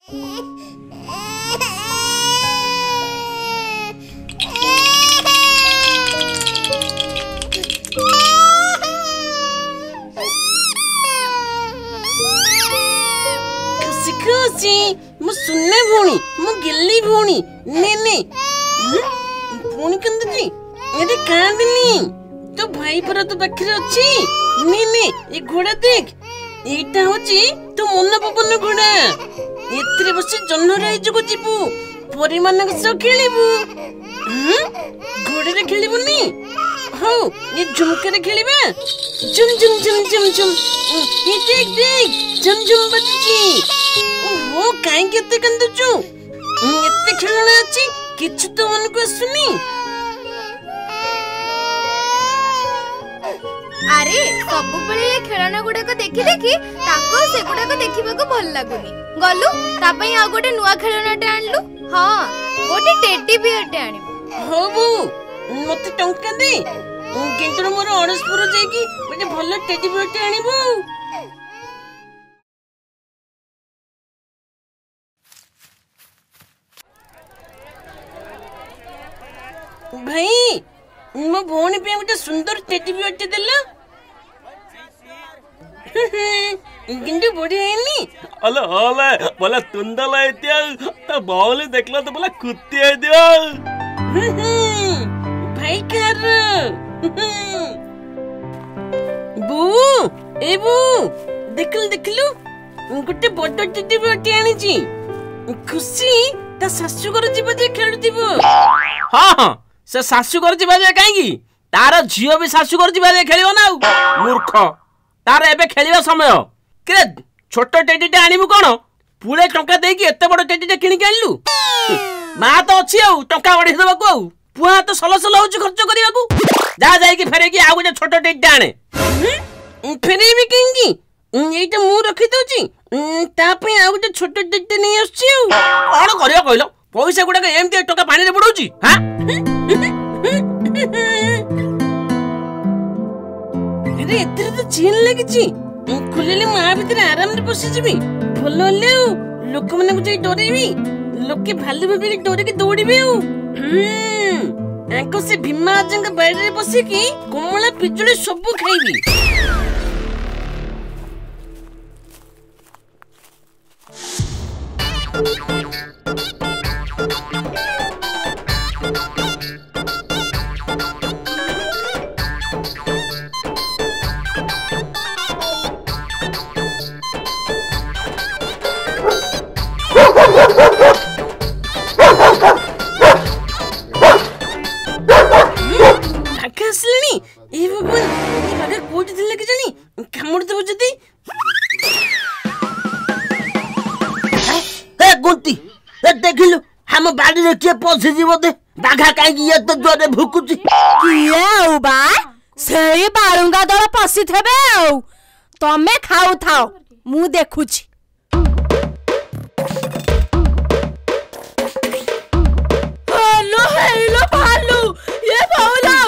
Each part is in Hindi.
मु सुनने भूणी मु गिल्ली भूणी ने ने भूणी कंदजी अरे कांदनी तो भाई पर तो पाखरे अछि ने ने ए घोड़ा देख एटा होची तो मन पवन घोड़ा एतरे बसे जन्म राई जको जीबू परी मानक सो खेलिबू घोड़े रे खेलिबुनी हो ये झुमके रे खेलिबा झुम झुम झुम झुम झुम ये देख देख झुम झुम बजची ओहो काई केते कंदुचू एते खेलना अछि किछ तो मन को सुनी अरे सबु बळे खेलना गुडा को देखि देखि ताको से गुडा को देखिबा को भल लागुनी गलु ता पई आ गोटे नुवा खेलनाटे आनलु हां गोटे टेडी बियरटे आनिबो हो बो मते टंका दे किंतु मोर अड़सपुर जाईकी मते भल टेडी बियरटे आनिबो भाई मो भौणी पे गोटे सुंदर टेडी बियरटे देला किंतु बढ़िया हैनी अले अले बोला तुंदला इत्या तो बावली देखला तो बोला कुत्ते है दियो भाई कर बू ए बू देखलु गोटे बड़ टेडी बियरटे आनी छी खुशी ता सासु घर जीव जे खेलुतिबो हां हां से सासु घर जीवा जे काहेकी तार झियो भी सासु घर जीवा जे खेलिबो ना मूर्ख तार एबे खेलिबा समय के छोटो टेडीटे आनिबु कोन पुळे टंका देकी एते बड़ टेडीटे किनि के आनलु मा तो अछि आ टंका बढी देबा को पुआ तो सलसल होउछ खर्च करिबा को जा जाई की फेरे की आ गोटे छोटो टेडीटे आने फेरे भी किंगी एटा मु रखि दउची ता पे आ गोटे छोटो टेडीटे नै आछी कोन करियो कहलो पैसा गुडा के एमती टंका पानी रे बुडौची हां अरे इधर तो चीन लगी छी खुलेले मां भीतर आराम रे बसि जीबी भलो ले लोक माने को जाई डरेबी लोके भालु भाबी के डरे के दौड़ीबे आंको से भीमा जंग बाड़ी रे बसि की कोमला पिजुली सब खाइबी देखिलु हम बाड़ी रे के पसी जीव दे बाघा काई ये तो जोरे भुकुची किए औ बा सेई बाळुंगा दर पसी थेबे औ तमे खाउ थाओ मु देखुची हेलो हेलो भालू ये बाउला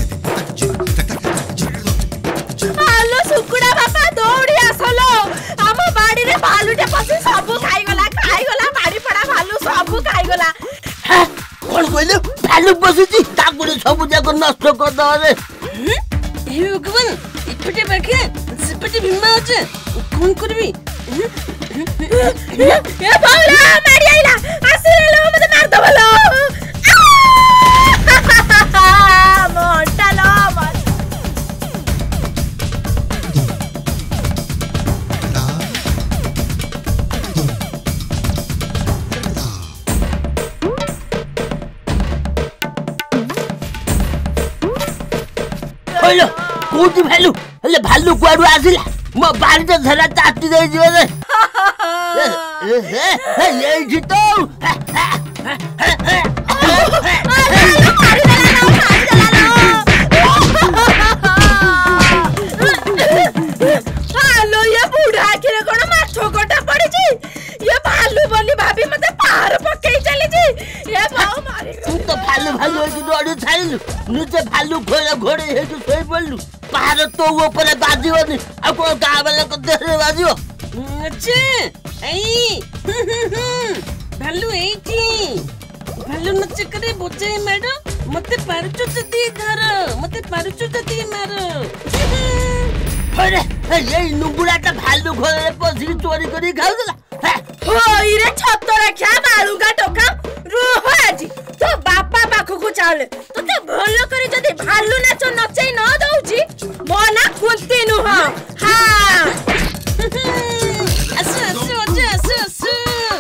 हेलो सुकुड़ा बापा दौड़ी आसलो हम बाड़ी रे भालूटे पसी सब खाई गला बाड़ी पड़ा भालू सब खाई गला कोन कहले भालू पसीची ताकुरे सब जाक नष्ट कर दो रे हे भगवान इपटे बाके सिपटे भीमा আছে कोन करबी ए बाउला मारी आइला आसिले लो मते मार दबलो मोटा लो हेलो कोठी भालू हेले भालू कुआडू आसिला म बाड़ी त झरा चाटी दे जियो रे ए ए जितो हेलो ये बूढ़ा के कोन माछो गोटा पड़ी छी ये भालू बोली भाभी मते पार पकई चली छी ये बाऊ मारी तू तो भालू भालू की डोडी छाइलु नीचे भालू घोड़े घोड़े हे तू सोई पड़लु पहाड़ तो ऊपर बाजीबनी आ को गावले को देरे बाजीबो अच्छे भालू एठी भालू नाच करे बजाए मार मते पारुचो जदी धर मते पारुचो जदी मार अरे ये नुंगुड़ाटा भालू घरे पसी चोरी करी खाउला ओई रे छत रखा बालुगा टोका रुह आजी तो बापा पाखो को चाले तो ते भलो करे जदी भालू नाच नचै न दउची मना कुंती नु हां असु असु अजे असु असु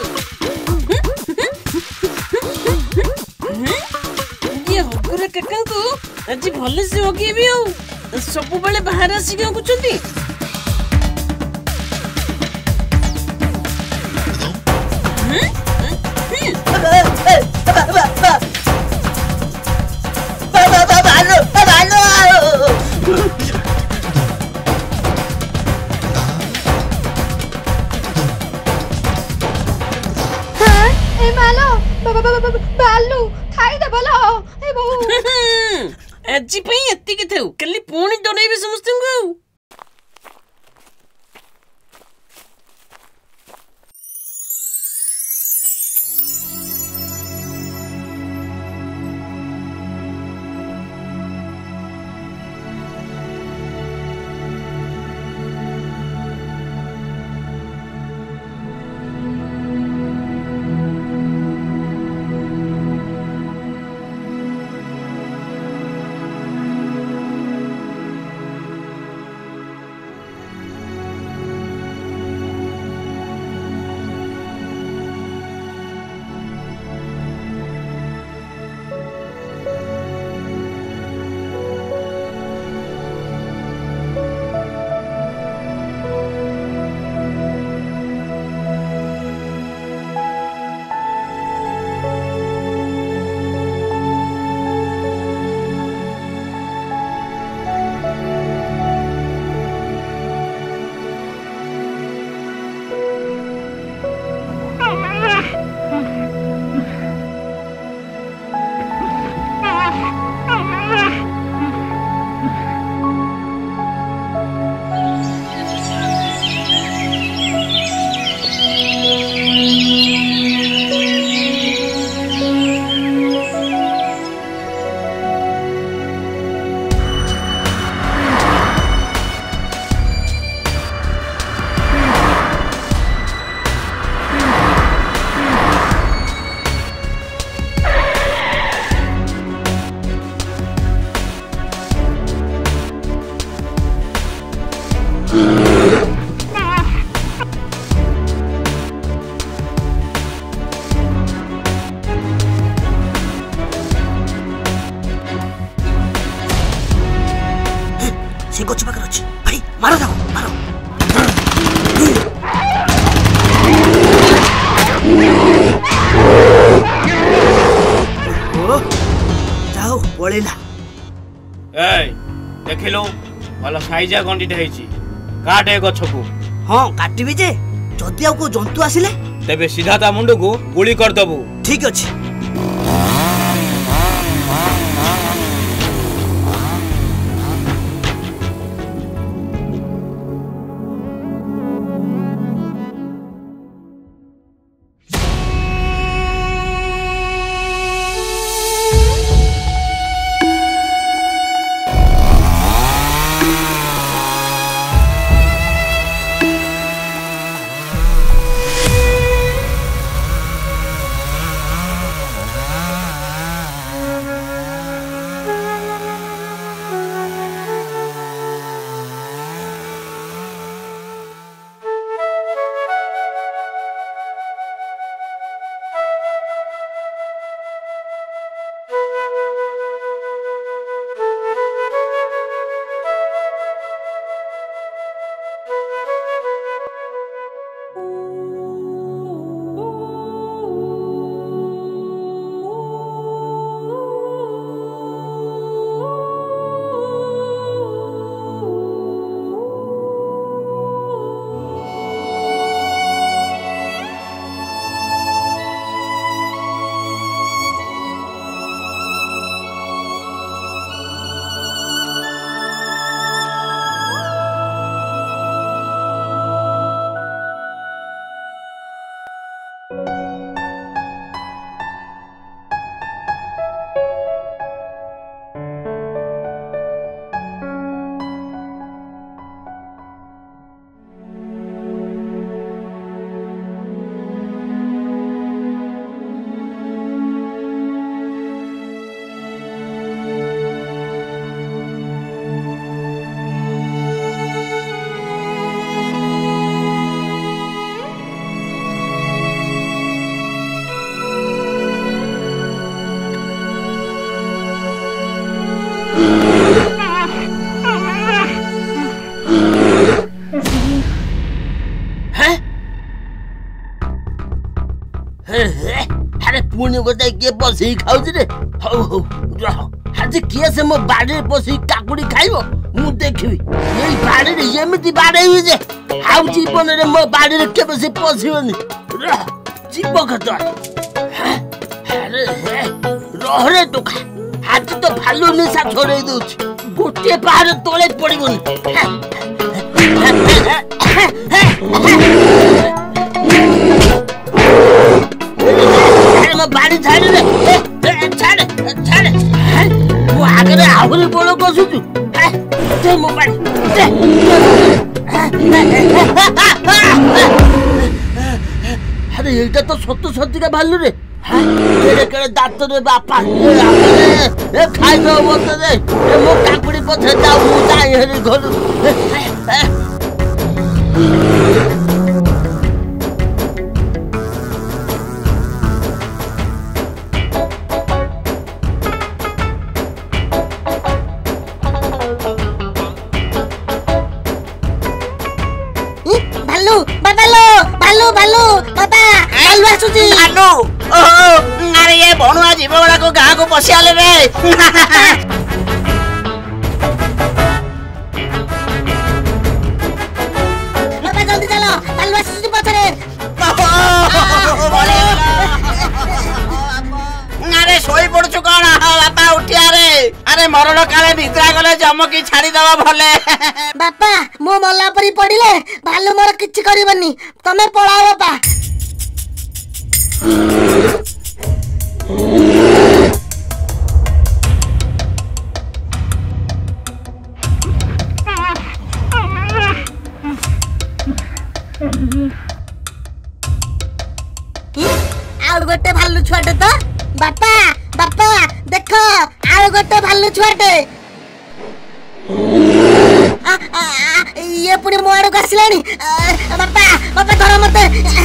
ये हगुरा काका को आज भले से होगेबी हो सब बेले बाहर आसी के कुचंती बालू खाई दे बोलो ए बहु आज पे एत्ती के थेउ कल्ली पुणी डरेबे समस्त को मारो जाओ मारो जाओ पळेला ए देखिलो वाला साइजा गंडीटे हेची काटे गछकू हां काटिबी जे जदी आ को जंतु आसिले तेबे सीधा ता मुंड को गोली कर दबू ठीक अछि अरे पुणी गोटे किए बसई खाऊ रे हौ हौ रह आज किए से मो बाड़ी बसई काकुड़ी खाइबो मु देखिबी एई बाड़ी रे एमिति बाड़ेई जे आउ जीवन रे मो बाड़ी रे केबे से पसिबनी रह जीव कत अरे रह रे टोका आज तो भालू निशा छोड़े दूछ गोटे पहाड़ तोले पड़िबनी बाड़ी छाड़ रे छाड़ छाड़ मु आगे आहुरी बड़ कसुचु दे मो बाड़ी दे अरे एटा तो सत्य सत्य का भालू रे केड़े केड़े दांत रे बापा ए खाइ दो मत दे ए मो काकुड़ी पछे जाऊ मु जाई हेरी घर अरे ये बणुआ जीव गुड़ा को गाँ को पशियाले रे बाबा जल्दी चलो भालू आसुची पछरे अरे सोई पड़छु कौन बापा उठिया रे अरे मरण काले निद्रा गले जमकी छाड़ी दवा भले बापा मो मल्ला परी पड़िले भालू मोर किछि करबनी तमे पळाओ बापा आउ गोटे भालू छुआटे तो बापा बापा देख आउ गोटे भालू छुआटे ये पुणी मो आड़क आसिलानी बापा बापा धर मते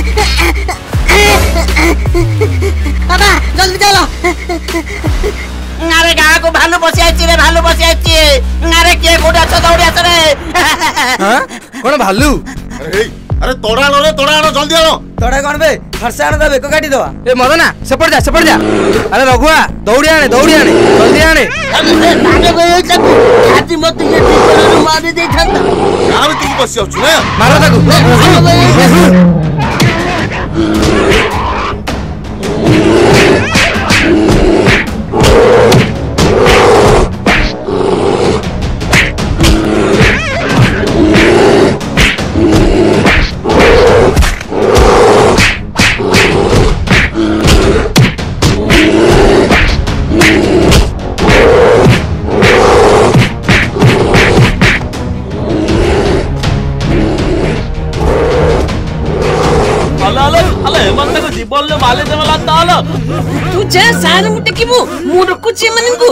बाबा जल्दी चलो अरे गाँ को भालू बसी आइछि रे भालू बसी आइछि अरे के कोडा छ दौड़ी आछ रे हां कोन भालू अरे तोड़ा जल्दी आनो तोड़ा कौन बे फरसे आने दे बेको काटी दवा ए मदना सेपट जा अरे रघुआ दौड़ी आने जल्दी आने अरे माने गयो सब खाती मत ये टिकल मार दे छंता गाँव में तुम बसी आछु ना मारो ताकू बोलले माले देवला ताल तू जा सार मुटे किबु मु रखुची मनinku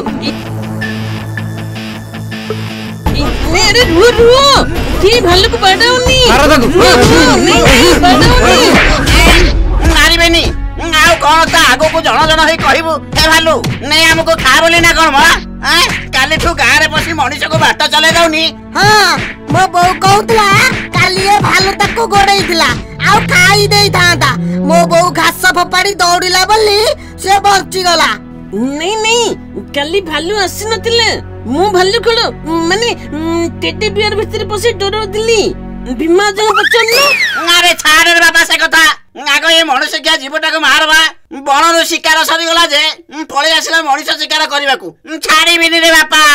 मेरे रू की भालू को बडाउनी मारो ताकू नहीं बडाउनी मारी बेनी आउ कोन ता आगो को जण हे कहबू ए भालू नै हमको खा बोली ना कोन मा काली ठु गाँ रे पसी मनीष को बाट चले जाउनी हां मो बौ कहतला काली ए भालू तको गोडैथिला आउ खाई देई थांता मो बौ घास फोपाड़ी दौड़िला बोली से बंची गला नहीं नहीं काली भालू आसी नथिले मु भालू खड़ो माने टेडी बियर भीतर पसी डरो दिली भीमा जन बचन अरे छाड़ रे बाबा से कथा आगो ये मनुष्य क्या जीवटा को मारबा बण रो शिकार सरी गला जे पळे आसिला मनुष्य शिकार करबाकू छाड़ी बिनी रे बापा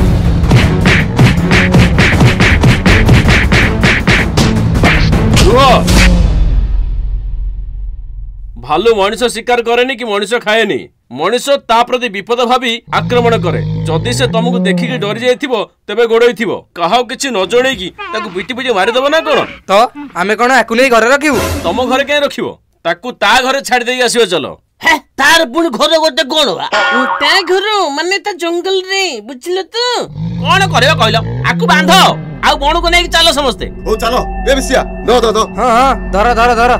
भालू मनुष्य शिकार करेनी कि मनुष्य खाएनी मनुष्य ता प्रति विपद भावी आक्रमण करे जदि से तुमको देखिकी डरी जाइथिबो तबे गोड़ैथिबो कहाउ किछि न जणैकी ताकू पिटी पिटी मारि दबो ना कोन तो आमे कोन आकुले घरे रखिबो तम घरे के रखिबो ताकू ता घरे छाड़ देई आसीबो चलो है तार पुण घर गोटे कोन बा ता घर माने ता जंगल रे बुझिलो तो कोन करबो कहलो आकू बांध आ बण को नै चलो समस्ते ओ चलो ए बिसिया दो हां हां धर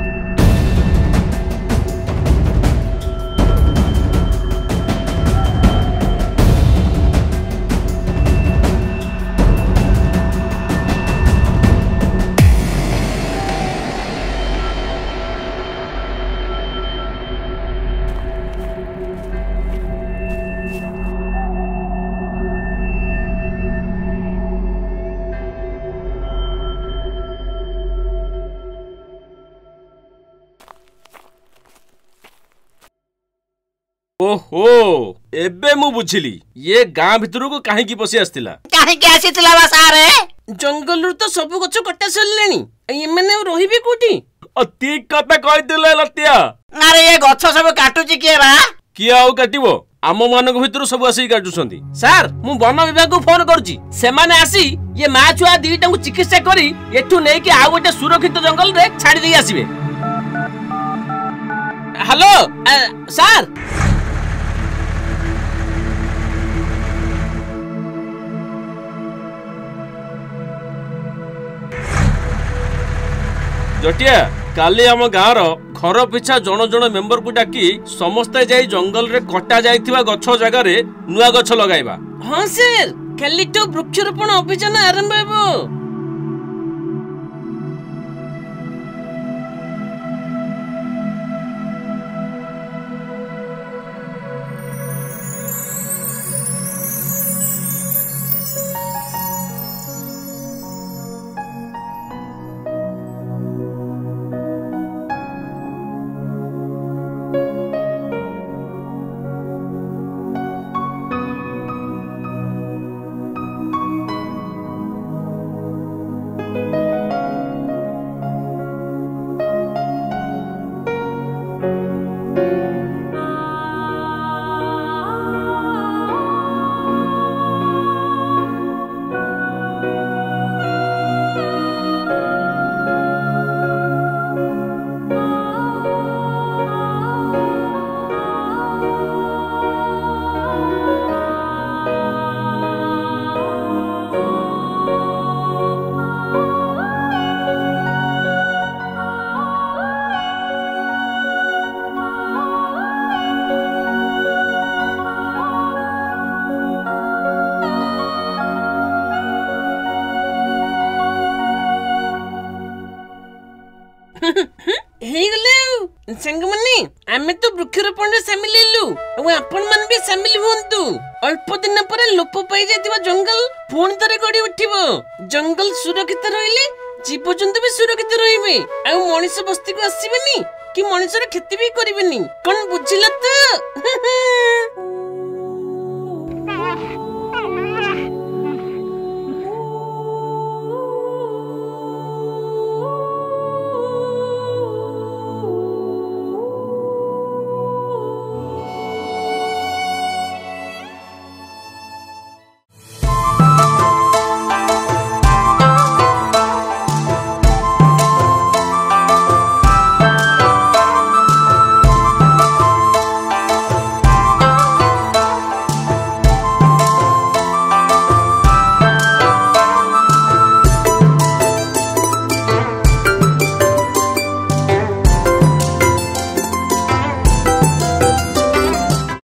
ओहो एबे मु बुझिली ये गां भितर को काहे की पसी आस्तिला काहे आसीतला बा सारे जंगल तो सब गछ कटा सरलेनी एमने रहिबे कोठी ठीक कथा कहतिले लतिया अरे ये गछ सब काटुची किए बा किए आउ काटिबो आम मानक भितर सब आसी काटुछंती सर मु वन विभाग को फोन करछि सेमाने आसी ये मा छुआ दीटा को चिकित्सा करी एठू नै कि आ गोटे सुरक्षित जंगल रे छाडी देई आसीबे हेलो सर जटिया काली आम गाँव घर पिछा जन जन मेंबर को डाकी समस्ते जाई जंगल रे कटा जाइथिबा गछ जगह रे नुआ गछ लगाइबा हां सर काली तो वृक्षरोपण अभियान आरंभ हेबो संगमनी आमे तो वृक्षरोपण रे शामिल हेलु और आपण मन भी शामिल हुंतु अल्प दिन पर लोप पाई जातिबा जंगल पुणी तरे गड़ी उठिबो जंगल सुरक्षित रहिले जीव जंतु भी सुरक्षित रहिबे आ मनुष्य बस्ती को आसीबेनी कि मनुष्यर खेती भी करिबेनी कोन बुझिला तो